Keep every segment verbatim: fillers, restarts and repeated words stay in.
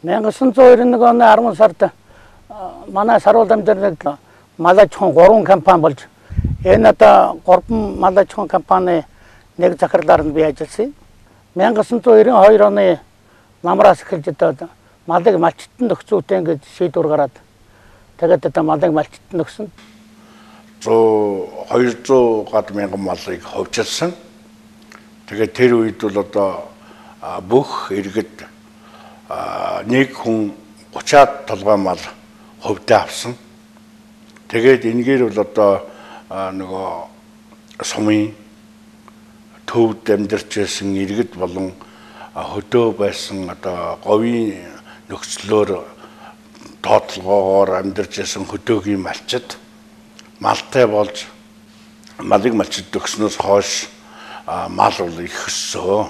мянга сан зуун хоёр нэг оны арван сард манай саруул дамжирныг малажхан гурван компани болж энэ одоо гурван малажхан компани нэг захирлаар нь би ажилласан. мянга сан зуун найман хоёр оны намраас эхэлж одоо малыг малчтанд өгцөөтэй ингэж шийдвэр гараад тэгээд одоо малыг малчтанд өгсөн. зөө хоёр зуун мянган малыг ховчилсан. Тэгээд тэр үед бол одоо бүх иргэд нэг хүн гучаад толгой мал ховдоо авсан. Тэгээд энэгээр бол одоо нөгөө сумын төвд амьдарч байсан иргэд болон хөдөө байсан одоо говийн нөхцлөөр тоотлогоогоор амьдарч байсан хөдөөгийн малчид малтай болж малыг малчид өгснөөс хойш мал бол их өссөн.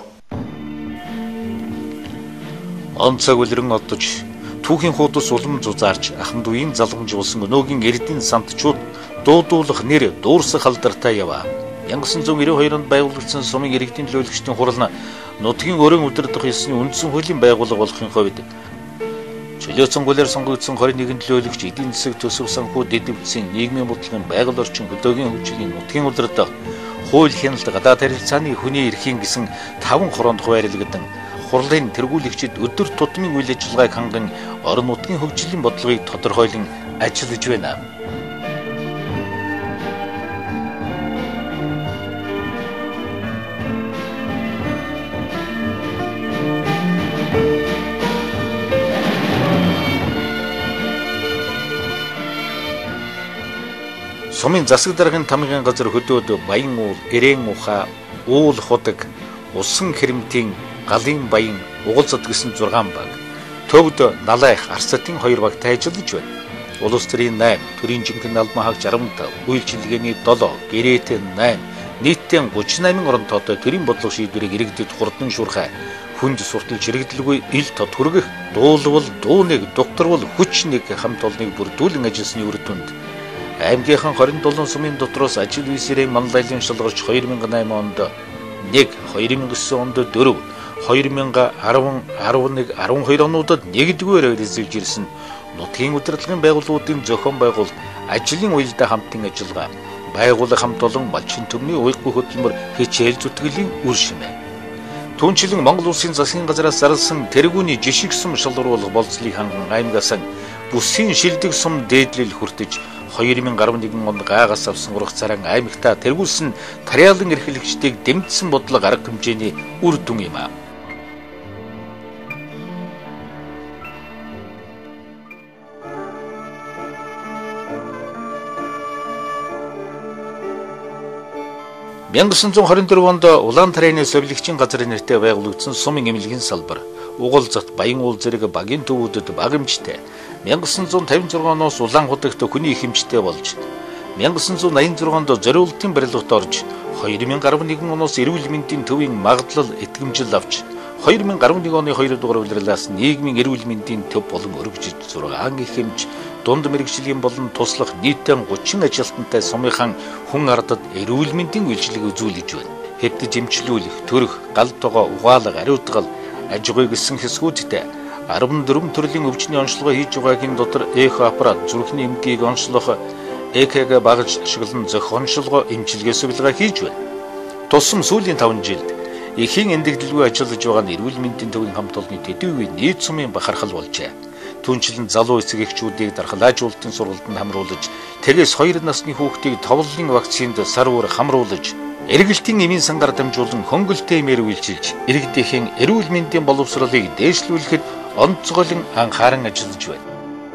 Онцог үлрэн одож түүхийн хуудас улам зузаарч ахмад үеийн залгамж болсон өнөөгийн эрдийн сантчууд дуудуулах нэр дуурсах алдартай яваа. мянга сан зуун найман хоёр онд байгуулагдсан сумын иргэдийн төлөөлөгчдийн хурал нь нутгийн өрөн удирдах ёсны үндсэн хуулийн байгууллага болохын хувьд чөлөөцөн гүлээр сонгогдсон хорин нэгэн төлөөлөгч эдийн засаг төсөв санхүү дэдвцийн нийгмийн бодлогын байгаль орчин хөдөөгийн хөгжлийн нутгийн удирдах хууль хяналт гадаад харилцааны хүний эрхийн гэсэн таван хороонд хуваарлагдсан хурлын тэргүүлэгчид өдөр тутмын үйл ажиллагааг ханган орон нутгийн хөгжлийн бодлогыг тодорхойлон ажиллаж байна. Сумын засаг даргын тамгын газар хөдөөд баян уул, эрээн ухаа, уул худаг, усан хэрэмтийн галын баян угалзад гэсэн зургаан баг. Төвд налайх арсатын хоёр багтай ажиллаж байна. Улс төрийн найман, төрийн жинхэнэ албан хаагч арван тавь, үйлчилгээний долоо, гэрээтэй найман, нийтдээ гучин найман орон тоотой төрийн бодлого шийдвэрийг иргэдэд хурдан шуурхай. Хүнд сурталж иргэдэлгүй ил тод хүргэх, дуулвал дууныг, докторвол хүч нэг хамт олныг бүрдүүлэн ажилласны үр дүнд аймгийнхан хорин долоон сумын дотроос ажил үйлсээрээ манлайлан шалгарч хоёр мянган найман онд нэг, хоёр мянган девет онд дөрөв, хоёр мянган арван, арван нэг, арван хоёр онуудад нэгдүгээр эзэлж ирсэн нутгийн удирдлагын байгууллагуудын зохион байгуул ажлын уялдаа хамтын ажиллагаа байгууллага хамт олон малчин төмний уйггүй хөтөлмөр хичээл зүтгэлийн үр шимээ. Түүнчлэн Монгол улсын засгийн газраас зарласан тэргүүний жишг сум шалгаруулах болцлыг ханган аймгаас бүсийн шилдэг сум дээдлэл хүртэж хоёр мянган арван нэгэн онд гаагаас авсан урах царан аймагта тэргүүлсэн тариалан эрхлэгчдийг дэмжсэн бодлого арга хэмжээний үр дүн юм аа. мянга сан зуун хорин дөрөв онд Улаан тарианы совилгчийн газар нэртэй байгуулагдсан сумын эмнэлгийн салбар Угалзат, Баян уул зэрэг багийн төвүүдэд бага хэмжтэй мянга сан зуун тавин зургаан оноос улаан худагт хүний их хэмжтэй болж мянга сан зуун найман зургаан онд зориултын барилгад орж хоёр мянган арван нэгэн оноос эрүүл мэндийн төвийн магадлал итгэмжил авч хоёр мянган арван нэг оны хоёр дугаар улирлаас нийгмийн эрүүл мэндийн төв болон өргөжид зургаан их хэмж дунд мэрэгжлийн болон туслах нийтдээ гучин ажилтнтай сумынхан хүн ардад эрүүл мэндийн үйлчилгээ үзүүлж байна. Хэвтэж эмчлүүлэх, төрөх, гал тогоо угаалга, ариутгал, аж ахуй гэсэн хэсгүүдтэй арван дөрвөн төрлийн өвчний онцлогоо хийж байгаагийн дотор эхо аппарат, зүрхний эмгээг онцлох э ка гэ багж ашиглан зохионшилгоо эмчилгээ сувилгаа хийж байна. Тусам сүүлийн таван жилд эхийн эндэгдэлгүй ажиллаж байгаа нь эрүүл мэндийн төвийн хамт олонны төдийгүй нийт сумын бахархал болжээ. Түүнчлэн залуу эцэг эхчүүдийг дархлаажуулалтын сургалтанд хамруулж, тэгээс хоёр насны хүүхдийг товлолын вакцинд сар бүр хамруулж, эргэлтийн эмийн сангаар дамжуулан хөнгөлтэй эмээр үйлчилж, иргэдийн эрүүл мэндийн боловсролыг дээшлүүлэхэд онцгойлон анхааран ажиллаж байна.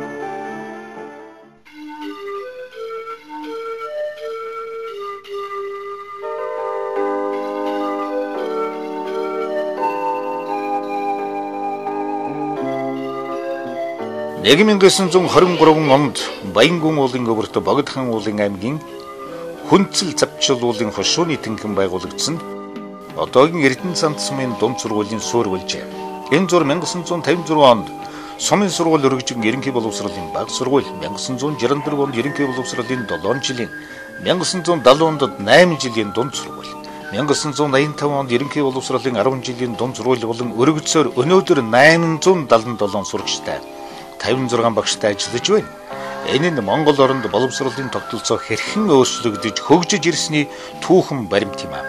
нэг мянган девять жүз двадцать три онд Баянгүн уулын өвөрт Богдхан уулын аймгийн Хүнцэл завчил уулын хошууны тэнхэн байгуулагдсан одоогийн Эрдэнэ цамц сумын дунд сургуулийн суурь болжээ. Энэ зур мянга девять жүз пятьдесят шесть онд сумын сургууль өргөжин ерөнхий боловсролын баг сургууль, мянга девять жүз шестьдесят четыре онд ерөнхий боловсролын долоон жилийн, мянга девять жүз севент онд найман жилийн дунд сургууль, мянга санаа зуун аян таван онд ерөнхий боловсролын арван жилийн дунд сургууль болон өргөцсөөр өнөөдөр найман зуун далан долоон сурагчтай тавин зургаан багштай ажиллаж байна. Энэ нь Монгол оронд боловсролын тогтолцоо хэрхэн өөрчлөгдөж хөгжиж ирсний түүхэн баримт юм аа.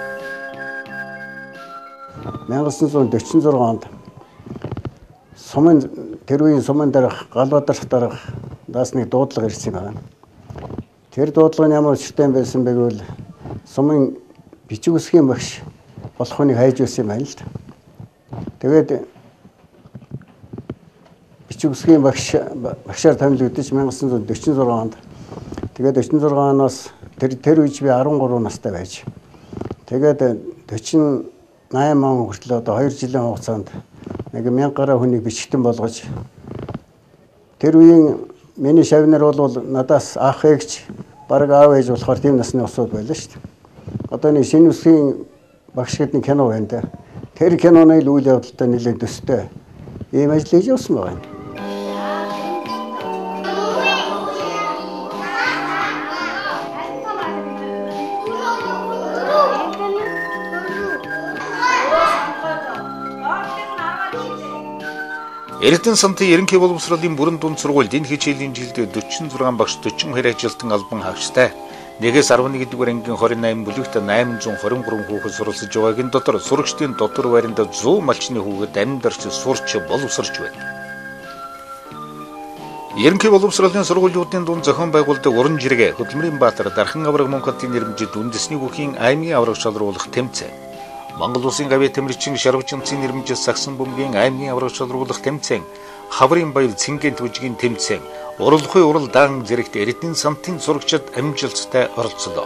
мянга санаа зуун дөрвөн онд сумын тэр үеийн сумын дарах галбадарх дарах даасны дуудлага ирсэн байна. Тэр дуудлага нь ямар систем байсан бэ гэвэл сумын бичиг үсгийн багш болох хүнийг хайж байсан юм байна л да. Тэгээд бичиг үсгийн багш багшаар томилогдож мянга санаа зуун дөрвөн онд тэгээд дөрвөн оноос тэр тэр үеч би арван гурван настай байж. Тэгээд дөрвөн найман он хүртэл одоо хоёр жилийн хугацаанд нэг мянга гаруй хүнийг бичгтэн болгож тэр үеийн миний шавнар бол надаас ах эгч бараг аав ээж болохоор тийм насны усуд байлаа шүү дээ. Одоо нэг шинэ үсгийн багш гэдэг кино байна да. Тэр киноны үйл явдалтай нэлээд төстэй ийм ажил хийж явсан байгаа юм. Эрдэнэ сантын ерөнхий боловсролын бүрэн дунд сургуульд энэ хичээлийн жилд дөрвөн зургаан багш дөрвөн хоёр ажилтан албан хаагчтай нэгээс арван нэг дугаар ангийн хорин найман бүлэгт найман зуун хорин гурван хүүхэд суралцж байгаагийн дотор сурагчдын дотор байранд сто малчны хүүхэд амьдарч сурч боловсрч байна. Ерөнхий боловсролын сургуулиудын дунд зохион байгуулдаг уран жиргээ Хөдөлмөрийн Баатар Дархан авраг Монголын нэрмжид үндэсний бүхийн аймгийн авраг шалруулах тэмцээн Монгол улсын гавь тэмрэгчин Шарвчинцын нэрмжид Сагсан бөмбөгийн аймгийн авраг шалруулах тэмцээн Хаврын баяр Цэнгийн түвжгийн тэмцээн Уралхуй урал даан зэрэгт Эрдэнэ сантын сурагчид амжилттай оролцлоо.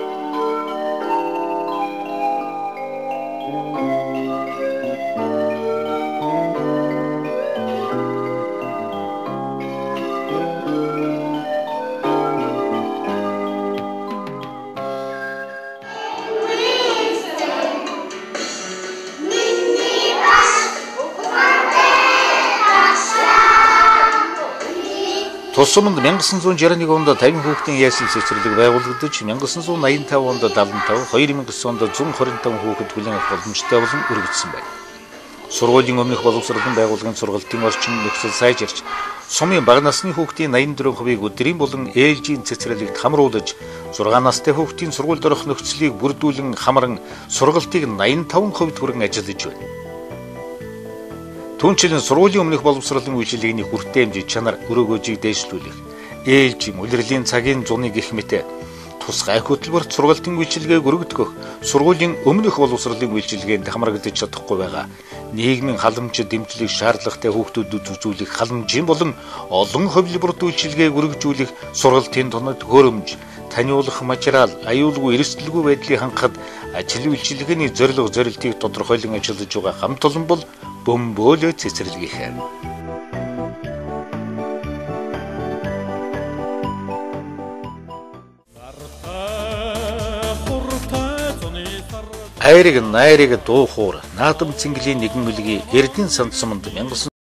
Тус суманд мянга санаа зуун шаран нэг онд тавин хүүхдийн яасан цэцэрлэг байгуулагдаж мянга санаа зуун аян таван онд дадлан тав хоёр мянга онд зуун хорин таван хүүхэд хүлээн авах боломжтой болон өргөжсөн байна. Сургуулийн өмнөх боловсролын байгууллагын сургалтын орчин нөхцөл сайжирч сумын бага насны хүүхдийн найман дөрвөн хувийг өдрийн болон ээлжийн цэцэрлэгт хамруулж зургаан настай хүүхдийн сургуульд орох нөхцөлийг бүрдүүлэн хамран сургалтыг найман таван хувьд хүрэн ажиллаж байна. Түүнчлэн сургуулийн өмнөх боловсролын үйлчилгээний хүртээмж чанар өрөөгөөжийг дээшлүүлэх, ээлжийн улирлын цагийн зуныг гэх мэт тус гай хөтөлбөрт сургалтын үйлчилгээг өргөдгөх, сургуулийн өмнөх боловсролын үйлчилгээнд хамрагдаж чадахгүй байгаа. Нийгмийн халамж дэмжлэг шаардлагатай хүүхдүүдэд үзүүлэх халамжийн болон олон хувилбарт үйлчилгээг өргөжүүлэх, сургалтын тоног хөрөмж, таниулах материал, аюулгүй эрсдэлгүй байдлыг хангахад ажил үйлчилгээний зорилго зорилтыг тодорхойлон ажиллаж байгаа хамт олон бол бөмбөөлө цэцэрлэгийнхэн. Айрыг найрыг дуухуур наадам цэнгэлийн нэгэн үлгий Эрдэнэ санд суманд мянга